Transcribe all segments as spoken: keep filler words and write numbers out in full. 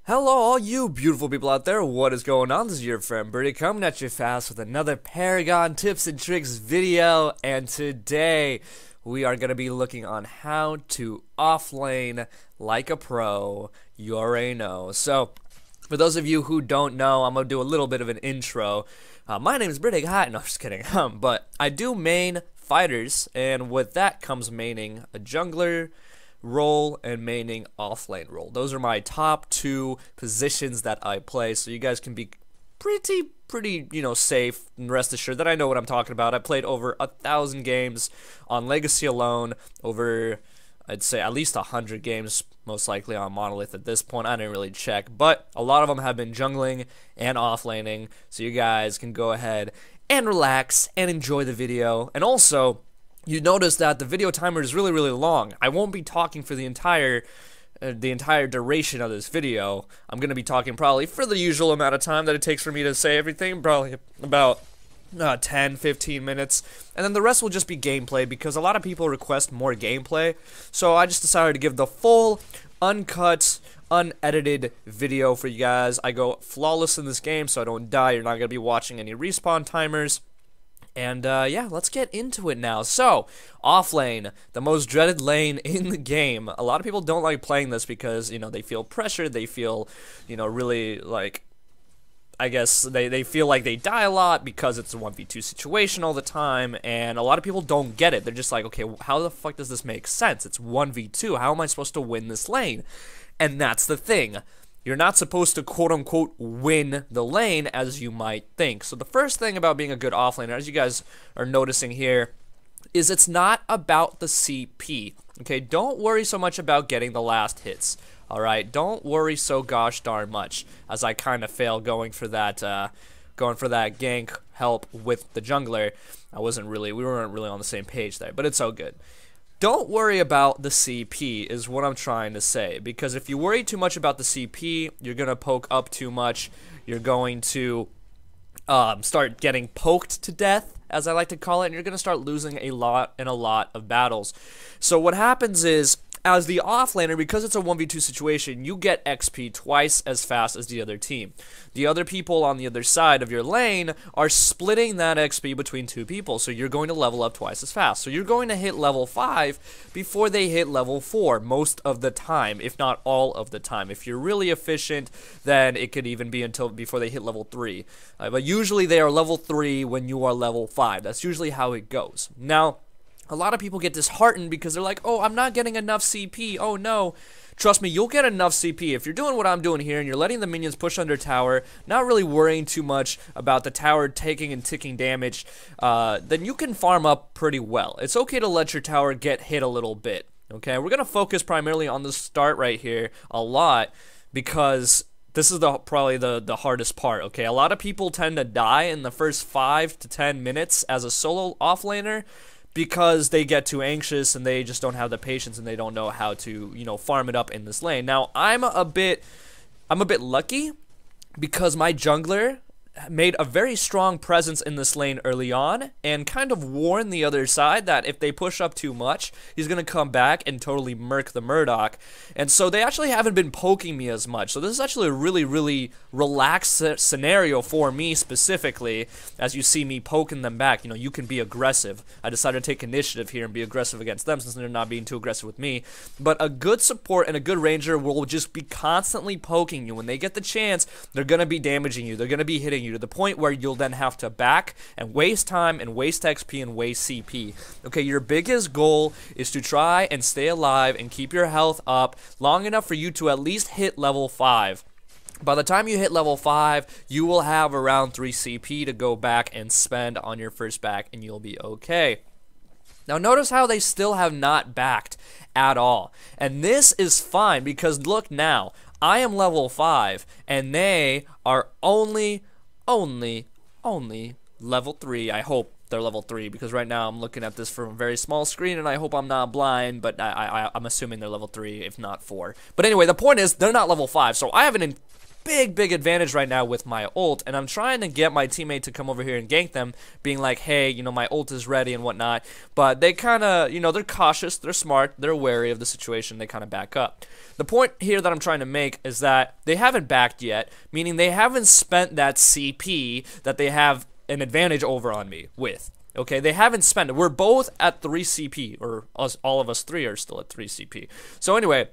Hello, all you beautiful people out there. What is going on? This is your friend Birdie coming at you fast with another Paragon tips and tricks video. And today we are going to be looking on how to offlane like a pro. You already know. So, for those of you who don't know, I'm going to do a little bit of an intro. Uh, my name is Birdie Hot. No, I'm just kidding. Um, but I do main fighters, and with that comes maining a jungler role and maining offlane role. Those are my top two positions that I play, so you guys can be pretty pretty you know safe and rest assured that I know what I'm talking about. I played over a thousand games on Legacy alone, over I'd say at least a hundred games most likely on Monolith at this point. I didn't really check, but a lot of them have been jungling and offlaning, so you guys can go ahead and relax and enjoy the video. And also, you notice that the video timer is really, really long. I won't be talking for the entire uh, the entire duration of this video. I'm going to be talking probably for the usual amount of time that it takes for me to say everything, probably about uh, ten, fifteen minutes. And then the rest will just be gameplay because a lot of people request more gameplay. So I just decided to give the full, uncut, unedited video for you guys. I go flawless in this game so I don't die. You're not going to be watching any respawn timers. And, uh, yeah, let's get into it now. So, offlane, the most dreaded lane in the game. A lot of people don't like playing this because, you know, they feel pressured, they feel, you know, really, like, I guess they, they feel like they die a lot because it's a one v two situation all the time, and a lot of people don't get it. They're just like, okay, how the fuck does this make sense? It's one v two, how am I supposed to win this lane? And that's the thing. You're not supposed to quote-unquote win the lane as you might think. So the first thing about being a good offlaner, as you guys are noticing here, is it's not about the C P. Okay, don't worry so much about getting the last hits. Alright, don't worry so gosh darn much, as I kind of fail going for that, uh, going for that gank help with the jungler. I wasn't really, we weren't really on the same page there, but it's all good. Don't worry about the C P is what I'm trying to say, because if you worry too much about the C P, you're going to poke up too much, you're going to um, start getting poked to death, as I like to call it, and you're going to start losing a lot and a lot of battles. So what happens is, as the offlaner, because it's a one v two situation, you get X P twice as fast as the other team. The other people on the other side of your lane are splitting that X P between two people, so you're going to level up twice as fast. So you're going to hit level five before they hit level four most of the time, if not all of the time. If you're really efficient, then it could even be until before they hit level three. Uh, but usually they are level three when you are level five. That's usually how it goes. Now, a lot of people get disheartened because they're like, oh, I'm not getting enough C P, oh no. Trust me, you'll get enough C P. If you're doing what I'm doing here and you're letting the minions push under tower, not really worrying too much about the tower taking and ticking damage, uh, then you can farm up pretty well. It's okay to let your tower get hit a little bit, okay? We're going to focus primarily on the start right here a lot because this is the probably the, the hardest part, okay? A lot of people tend to die in the first five to ten minutes as a solo offlaner, because they get too anxious and they just don't have the patience and they don't know how to, you know, farm it up in this lane. Now, I'm a bit, I'm a bit lucky because my jungler made a very strong presence in this lane early on and kind of warned the other side that if they push up too much, he's going to come back and totally murk the Murdoch. And so they actually haven't been poking me as much. So this is actually a really, really relaxed scenario for me specifically, as you see me poking them back. You know, you can be aggressive. I decided to take initiative here and be aggressive against them since they're not being too aggressive with me. But a good support and a good ranger will just be constantly poking you. When they get the chance, they're going to be damaging you. They're going to be hitting you to the point where you'll then have to back and waste time and waste X P and waste C P. Okay, your biggest goal is to try and stay alive and keep your health up long enough for you to at least hit level five. By the time you hit level five, you will have around three C P to go back and spend on your first back and you'll be okay. Now notice how they still have not backed at all. And this is fine because look now, I am level five and they are only Only, only level three. I hope they're level three because right now I'm looking at this from a very small screen and I hope I'm not blind, but I, I, I'm assuming they're level three, if not four. But anyway, the point is they're not level five, so I have an big, big advantage right now with my ult, and I'm trying to get my teammate to come over here and gank them, being like, hey, you know, my ult is ready and whatnot, but they kind of, you know, they're cautious, they're smart, they're wary of the situation, they kind of back up. The point here that I'm trying to make is that they haven't backed yet, meaning they haven't spent that C P that they have an advantage over on me with. Okay, they haven't spent it. We're both at three C P, or us, all of us three are still at three C P. So anyway,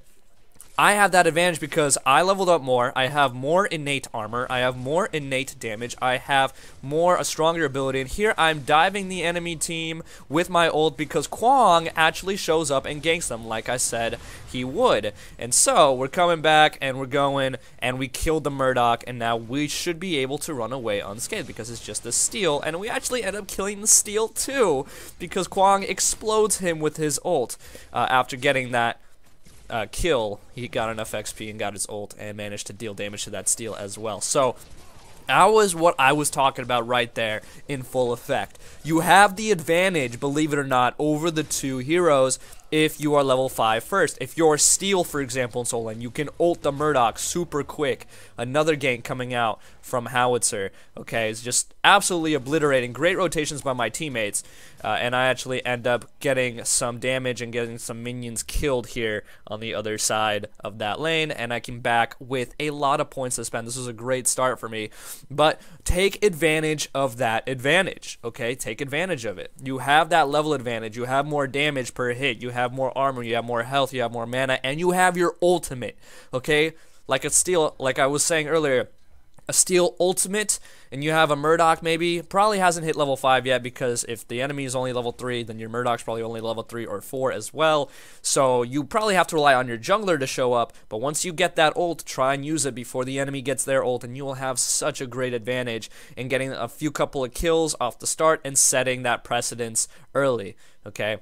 I have that advantage because I leveled up more, I have more innate armor, I have more innate damage, I have more, a stronger ability, and here I'm diving the enemy team with my ult because Kwong actually shows up and ganks them like I said he would. And so, we're coming back and we're going, and we killed the Murdoch, and now we should be able to run away unscathed because it's just a steal, and we actually end up killing the steal too because Kwong explodes him with his ult uh, after getting that Uh, kill. He got enough X P and got his ult and managed to deal damage to that steal as well. So that was what I was talking about right there in full effect. You have the advantage, believe it or not, over the two heroes if you are level five first. If you're Steel, for example, in Soul Lane, you can ult the Murdoch super quick. Another gank coming out from Howitzer, okay, it's just absolutely obliterating. Great rotations by my teammates, uh, and I actually end up getting some damage and getting some minions killed here on the other side of that lane, and I came back with a lot of points to spend. This was a great start for me, but take advantage of that advantage, okay? Take advantage of it. You have that level advantage. You have more damage per hit. You have more armor. You have more health. You have more mana, and you have your ultimate, okay? Like a Steel, like I was saying earlier, a Steel ultimate, and you have a Murdoch maybe, probably hasn't hit level five yet, because if the enemy is only level three, then your Murdoch's probably only level three or four as well, so you probably have to rely on your jungler to show up, but once you get that ult, try and use it before the enemy gets their ult, and you will have such a great advantage in getting a few couple of kills off the start and setting that precedence early, okay?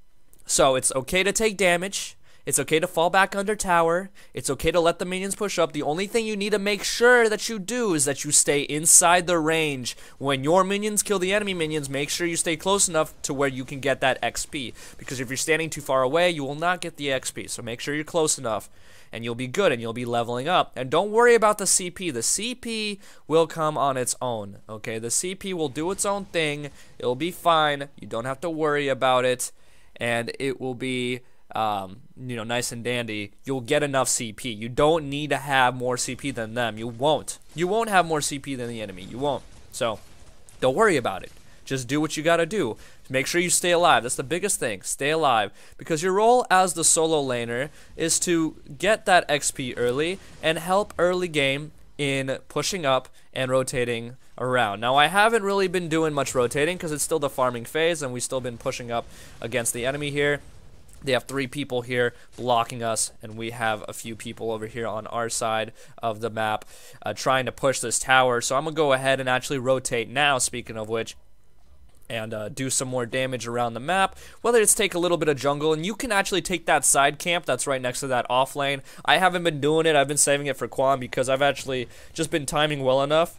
So it's okay to take damage. It's okay to fall back under tower. It's okay to let the minions push up. The only thing you need to make sure that you do is that you stay inside the range. When your minions kill the enemy minions, make sure you stay close enough to where you can get that X P. Because if you're standing too far away, you will not get the X P. So make sure you're close enough, and you'll be good, and you'll be leveling up. And don't worry about the C P. The C P will come on its own, okay? The C P will do its own thing. It'll be fine. You don't have to worry about it, and it will be Um, you know, nice and dandy. You'll get enough C P. You don't need to have more C P than them. You won't. You won't have more C P than the enemy. You won't. So, don't worry about it. Just do what you gotta do. Make sure you stay alive. That's the biggest thing. Stay alive. Because your role as the solo laner is to get that X P early and help early game in pushing up and rotating around. Now, I haven't really been doing much rotating because it's still the farming phase and we've still been pushing up against the enemy here. They have three people here blocking us, and we have a few people over here on our side of the map uh, trying to push this tower. So I'm going to go ahead and actually rotate now, speaking of which, and uh, do some more damage around the map, whether it's take a little bit of jungle, and you can actually take that side camp that's right next to that off lane. I haven't been doing it. I've been saving it for Quan because I've actually just been timing well enough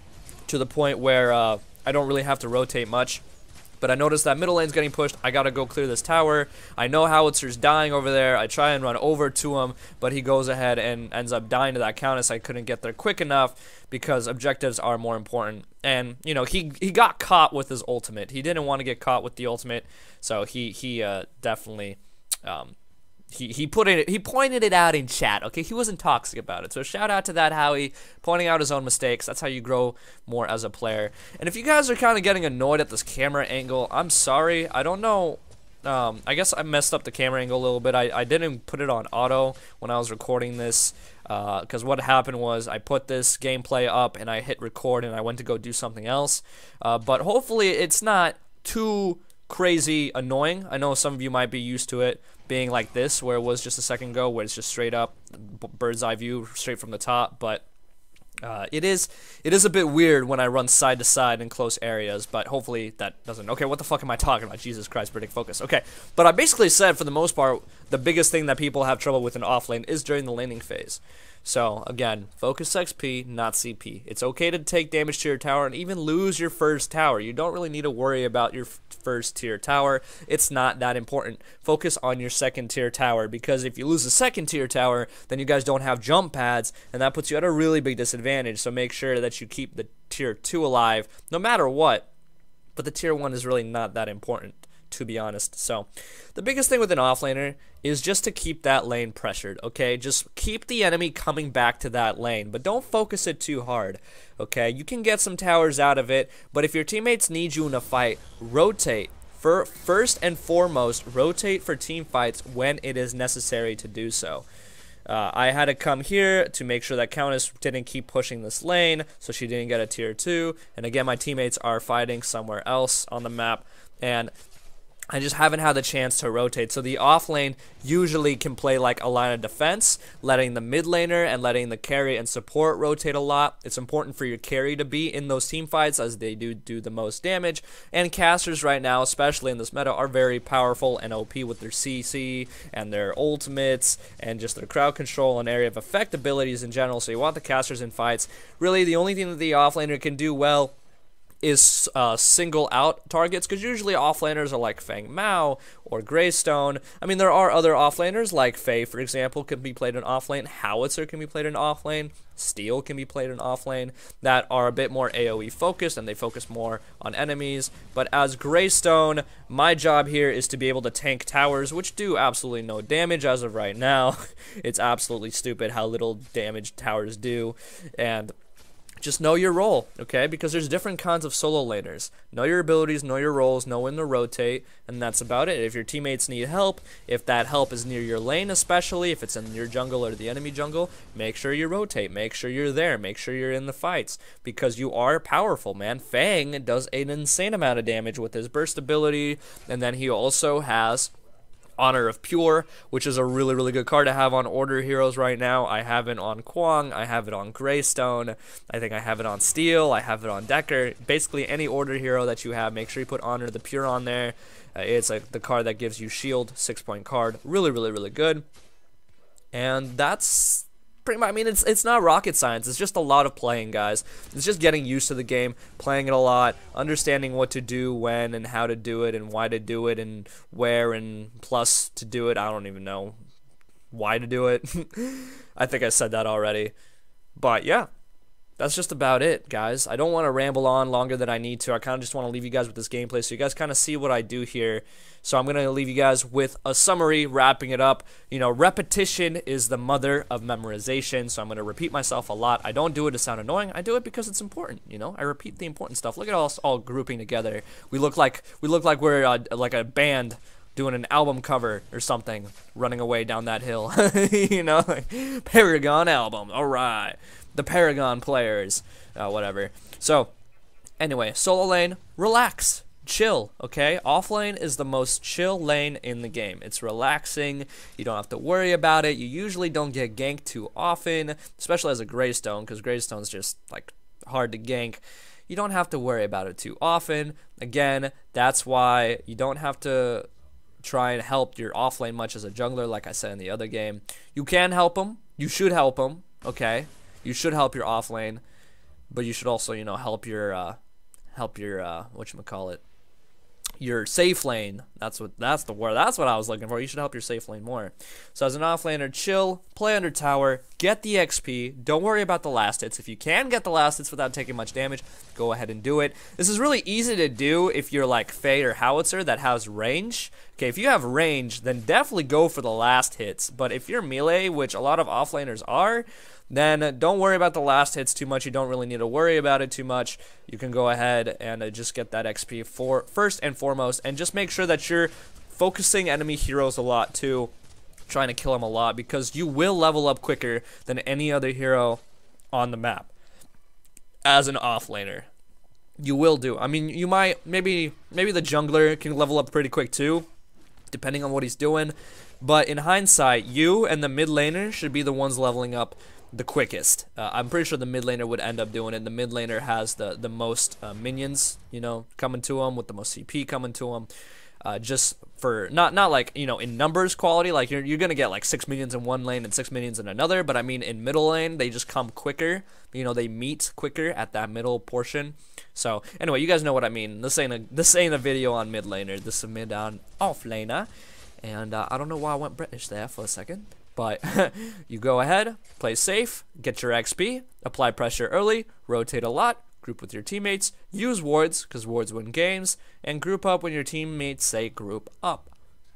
to the point where uh, I don't really have to rotate much. But I noticed that middle lane's getting pushed. I gotta go clear this tower. I know Howitzer's dying over there. I try and run over to him, but he goes ahead and ends up dying to that Countess. I couldn't get there quick enough because objectives are more important. And, you know, he he got caught with his ultimate. He didn't want to get caught with the ultimate, so he, he uh, definitely... Um, He, he put it he pointed it out in chat, okay? He wasn't toxic about it. So shout out to that Howie, pointing out his own mistakes. That's how you grow more as a player. And if you guys are kind of getting annoyed at this camera angle, I'm sorry. I don't know. Um, I guess I messed up the camera angle a little bit. I, I didn't put it on auto when I was recording this. Because uh, what happened was I put this gameplay up and I hit record and I went to go do something else. Uh, but hopefully it's not too crazy annoying. I know some of you might be used to it being like this, where it was just a second ago, where it's just straight up bird's eye view straight from the top, but uh, it is it is a bit weird when I run side to side in close areas, but hopefully that doesn't. Okay, what the fuck am I talking about? Jesus Christ, British focus. Okay, but I basically said for the most part, the biggest thing that people have trouble with in off lane is during the laning phase. So again, focus X P, not C P. It's okay to take damage to your tower and even lose your first tower. You don't really need to worry about your first tier tower. It's not that important. Focus on your second tier tower, because if you lose the second tier tower, then you guys don't have jump pads, and that puts you at a really big disadvantage. So make sure that you keep the tier two alive no matter what. But the tier one is really not that important, to be honest. So the biggest thing with an offlaner is just to keep that lane pressured, okay? Just keep the enemy coming back to that lane, but don't focus it too hard, okay? You can get some towers out of it, but if your teammates need you in a fight, rotate. For first and foremost, rotate for team fights when it is necessary to do so. Uh, I had to come here to make sure that Countess didn't keep pushing this lane, so she didn't get a tier two. And again, my teammates are fighting somewhere else on the map, and I just haven't had the chance to rotate. So the off lane usually can play like a line of defense, letting the mid laner and letting the carry and support rotate a lot. It's important for your carry to be in those team fights, as they do do the most damage. And casters right now, especially in this meta, are very powerful and O P with their C C and their ultimates and just their crowd control and area of effect abilities in general. So you want the casters in fights. Really, the only thing that the off laner can do well is uh, single out targets, because usually offlaners are like Feng Mao or Greystone. I mean, there are other offlaners like Faye, for example, can be played in offlane. Howitzer can be played in offlane. Steel can be played in offlane, that are a bit more AoE focused, and they focus more on enemies. But as Greystone, my job here is to be able to tank towers, which do absolutely no damage as of right now. It's absolutely stupid how little damage towers do, and just know your role, okay? Because there's different kinds of solo laners. Know your abilities, know your roles, know when to rotate, and that's about it. If your teammates need help, if that help is near your lane especially, if it's in your jungle or the enemy jungle, make sure you rotate. Make sure you're there. Make sure you're in the fights, because you are powerful, man. Fang does an insane amount of damage with his burst ability, and then he also has Honor of Pure, which is a really, really good card to have on Order heroes right now. I have it on Kwang, I have it on Greystone, I think I have it on Steel, I have it on Decker. Basically, any Order hero that you have, make sure you put Honor the Pure on there. Uh, it's like the card that gives you shield, six point card. Really, really, really good. And that's pretty much, I mean, it's it's not rocket science. It's just a lot of playing, guys. It's just getting used to the game, playing it a lot, understanding what to do when and how to do it and why to do it and where and plus to do it. I don't even know why to do it. I think I said that already. But yeah, that's just about it, guys. I don't want to ramble on longer than I need to. I kind of just want to leave you guys with this gameplay so you guys kind of see what I do here. So I'm going to leave you guys with a summary, wrapping it up. You know, repetition is the mother of memorization, so I'm going to repeat myself a lot. I don't do it to sound annoying. I do it because it's important, you know? I repeat the important stuff. Look at us all grouping together. We look like we look like we're uh, like a band doing an album cover or something, running away down that hill. You know, like, Paragon album. All right. The Paragon players, uh, whatever. So, anyway, solo lane, relax, chill, okay? Off lane is the most chill lane in the game. It's relaxing, you don't have to worry about it, you usually don't get ganked too often, especially as a Greystone, because Greystone's just, like, hard to gank. You don't have to worry about it too often. Again, that's why you don't have to try and help your off lane much as a jungler, like I said in the other game. You can help them, you should help them, okay? You should help your off lane, but you should also, you know, help your, uh, help your, uh, whatchamacallit, your safe lane. That's what, that's the word, that's what I was looking for. You should help your safe lane more. So as an off laner, chill, play under tower, get the X P, don't worry about the last hits. If you can get the last hits without taking much damage, go ahead and do it. This is really easy to do if you're like Faye or Howitzer that has range. Okay, if you have range, then definitely go for the last hits. But if you're melee, which a lot of offlaners are, then don't worry about the last hits too much. You don't really need to worry about it too much. You can go ahead and uh, just get that X P for first and foremost, and just make sure that you're focusing enemy heroes a lot too, trying to kill them a lot, because you will level up quicker than any other hero on the map as an offlaner. You will do. I mean, you might, maybe maybe the jungler can level up pretty quick too, depending on what he's doing. But in hindsight, you and the mid laner should be the ones leveling up the quickest. Uh, I'm pretty sure the mid laner would end up doing it. The mid laner has the the most uh, minions, you know, coming to him, with the most C P coming to him. Uh, just for not not like, you know, in numbers quality, like you're you're gonna get like six minions in one lane and six minions in another, but I mean in middle lane they just come quicker. You know, they meet quicker at that middle portion. So anyway, you guys know what I mean. This ain't a this ain't a video on mid laner. This is a mid on off laner, and uh, I don't know why I went British there for a second. But you go ahead, play safe, get your X P, apply pressure early, rotate a lot, group with your teammates, use wards, because wards win games, and group up when your teammates say group up.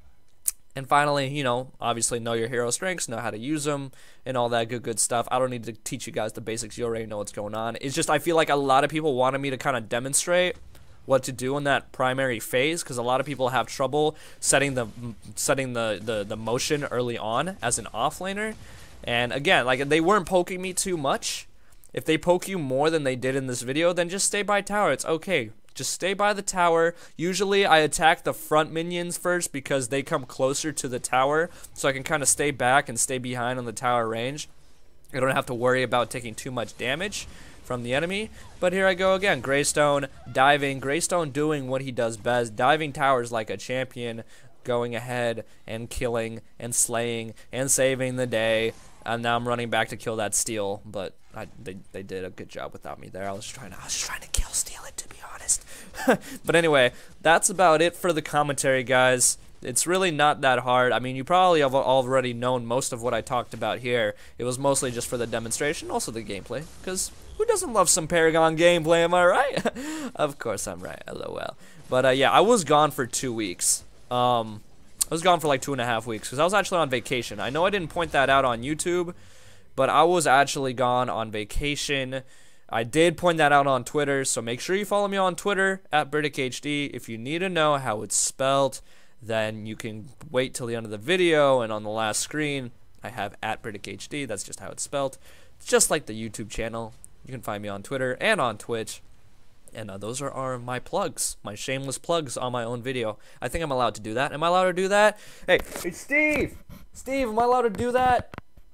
And finally, you know, obviously know your hero strengths, know how to use them, and all that good, good stuff. I don't need to teach you guys the basics. You already know what's going on. It's just I feel like a lot of people wanted me to kind of demonstrate what to do in that primary phase, because a lot of people have trouble setting the setting the, the, the motion early on as an offlaner. And again, like, they weren't poking me too much. If they poke you more than they did in this video, then just stay by tower. It's okay. Just stay by the tower. Usually I attack the front minions first because they come closer to the tower, so I can kind of stay back and stay behind on the tower range. I don't have to worry about taking too much damage from the enemy. But here I go again. Greystone diving. Greystone doing what he does best. Diving towers like a champion. Going ahead and killing and slaying and saving the day. And now I'm running back to kill that steal. But I, they, they did a good job without me there. I was trying to, I was trying to kill steal it, to be honest. But anyway, that's about it for the commentary, guys. It's really not that hard. I mean, you probably have already known most of what I talked about here. It was mostly just for the demonstration, also the gameplay, because who doesn't love some Paragon gameplay, am I right? Of course I'm right, lol. But uh, yeah, I was gone for two weeks. Um, I was gone for like two and a half weeks, because I was actually on vacation. I know I didn't point that out on YouTube, but I was actually gone on vacation. I did point that out on Twitter, so make sure you follow me on Twitter, at BriticHD. If you need to know how it's spelled, then you can wait till the end of the video, and on the last screen, I have at BriticHD. That's just how it's spelled. It's just like the YouTube channel. You can find me on Twitter and on Twitch. And uh, those are, are my plugs, my shameless plugs on my own video. I think I'm allowed to do that. Am I allowed to do that? Hey, hey, Steve! Steve, am I allowed to do that?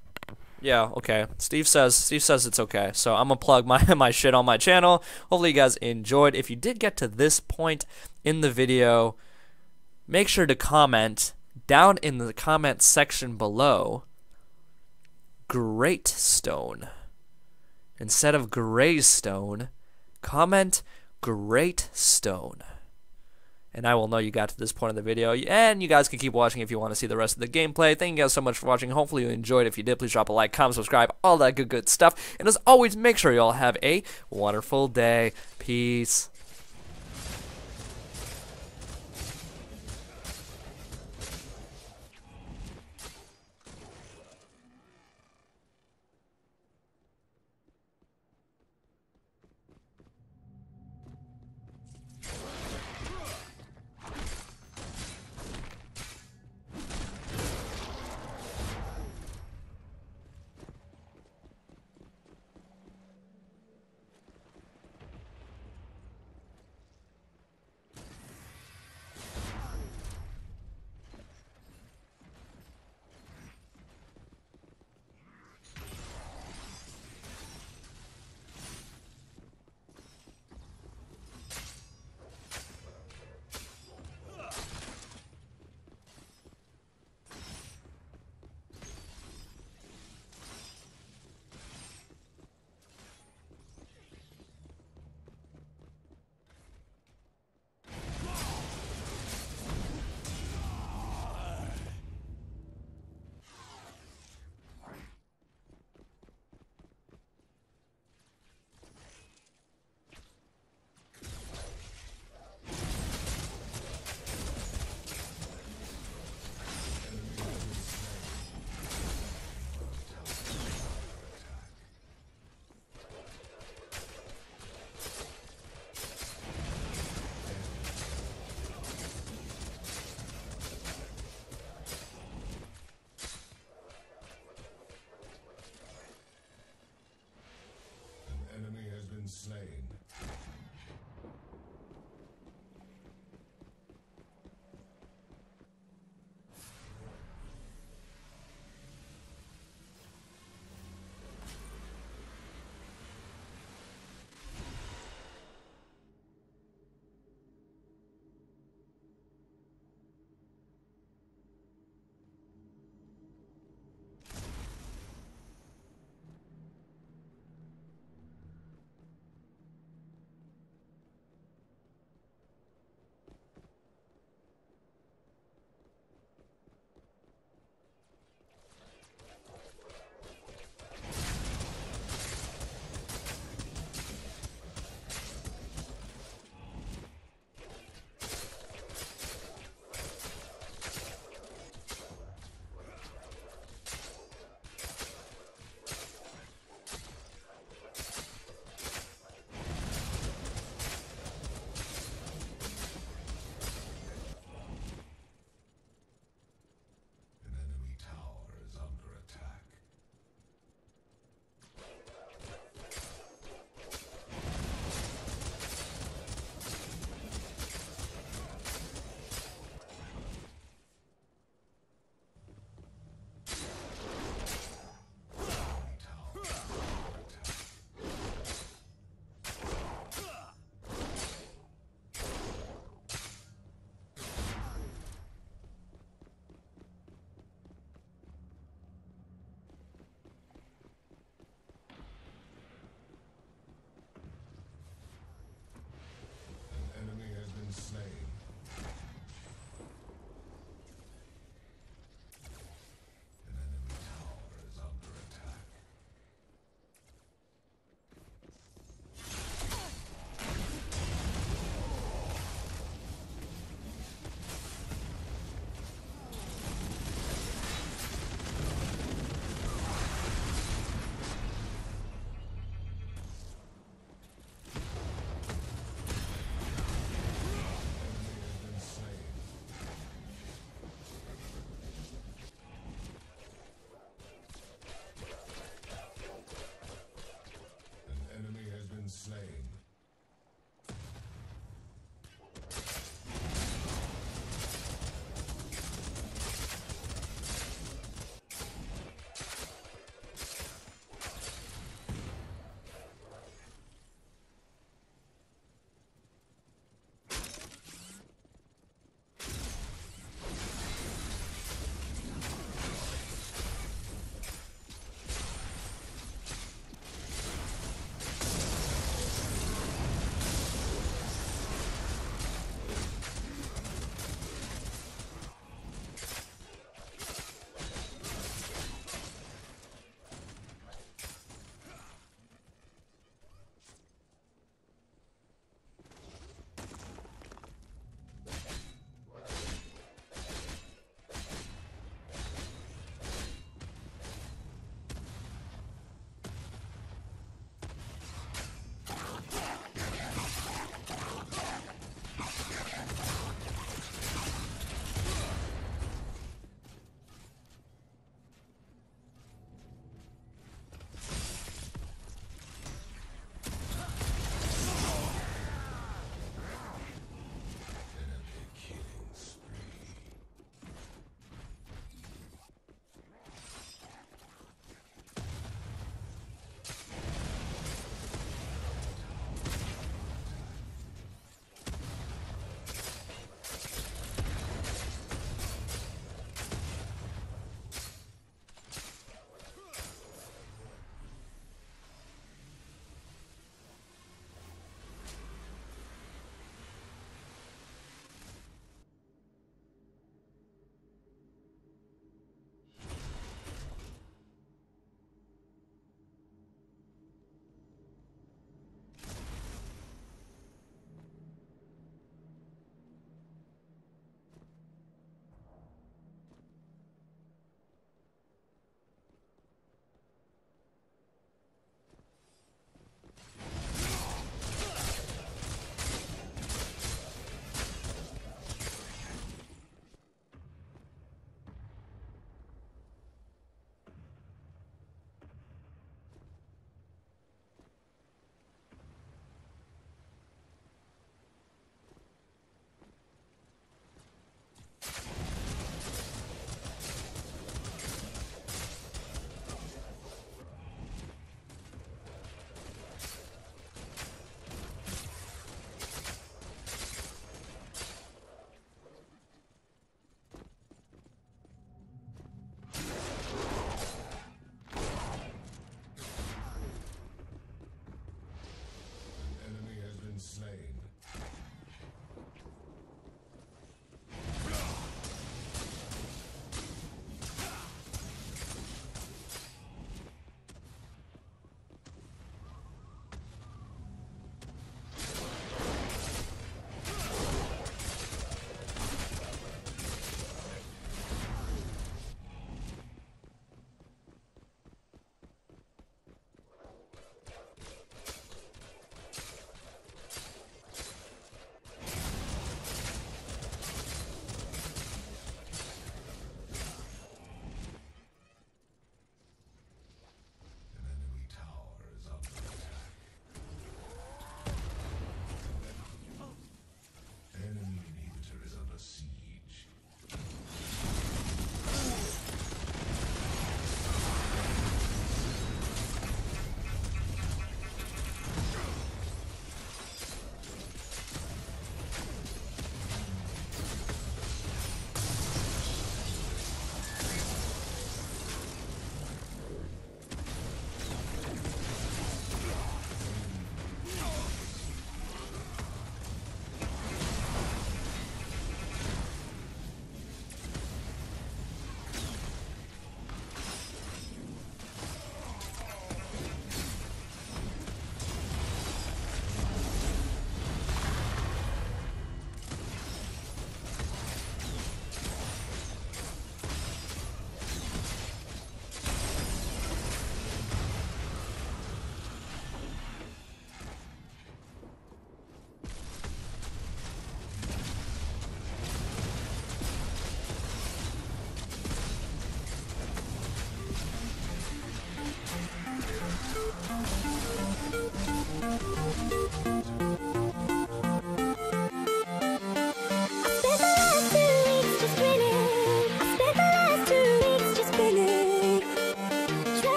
Yeah, okay. Steve says Steve says it's okay. So I'm gonna plug my my shit on my channel. Hopefully you guys enjoyed. If you did get to this point in the video, make sure to comment down in the comment section below Greatstone. Instead of Greystone, comment Greatstone. And I will know you got to this point of the video. And you guys can keep watching if you want to see the rest of the gameplay. Thank you guys so much for watching. Hopefully you enjoyed. If you did, please drop a like, comment, subscribe, all that good, good stuff. And as always, make sure you all have a wonderful day. Peace. Slain. slain.